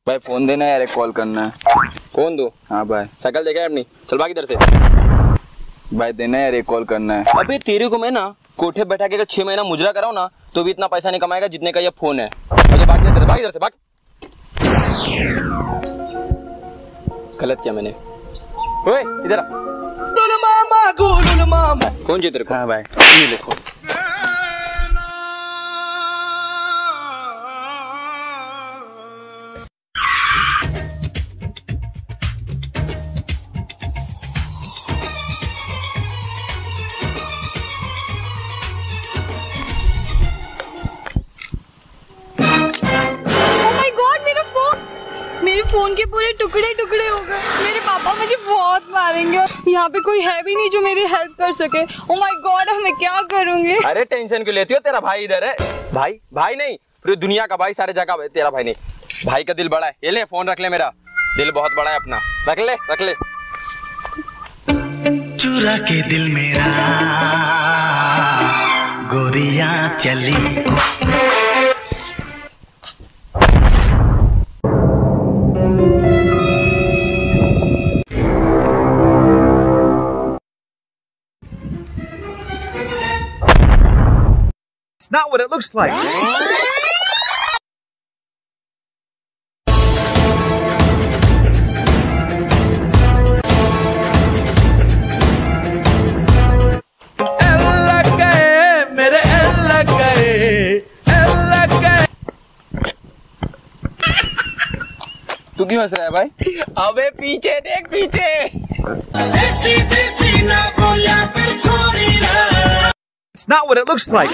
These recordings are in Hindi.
भाई फोन देना यार, एक कॉल करना है। कौन दो? हाँ भाई। शक्ल देखा है अपनी, चल भाग इधर से। भाई देना यार, एक कॉल करना है। अबे तेरे को मैं ना कोठे बैठा के अगर 6 महीना मुजरा कराऊं ना तो भी इतना पैसा नहीं कमाएगा जितने का ये फोन है। तो भाग इधर से भाग। गलत किया मैंने। ओए इधर आ। कौन जी तेरे को? हाँ भाई, ये देखो। मेरे फोन के पूरे टुकड़े टुकड़े हो गए। मेरे पापा मुझे बहुत मारेंगे। यहाँ पे कोई है भी नहीं जो मेरी हेल्प कर सके। ओह माय गॉड, अब मैं क्या करूँगी? अरे टेंशन क्यों लेती हो, तेरा भाई इधर है। भाई नहीं, पूरी दुनिया का भाई, सारे जगह तेरा भाई नहीं। भाई का दिल बड़ा है। ये ले फोन रख ले, मेरा दिल बहुत बड़ा है अपना। रख ले। चुरा के दिल मेरा गोरियां चली। It's not what it looks like. तू क्यों हंस रहा है भाई? अबे पीछे देख, पीछे। It's not what it looks like.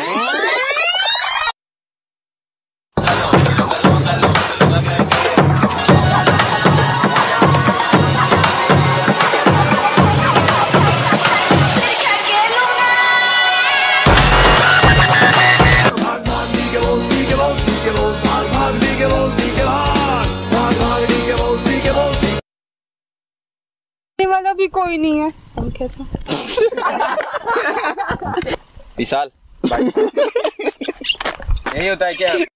वाला भी कोई नहीं है। क्या था? विशाल भाई। यही होता है क्या?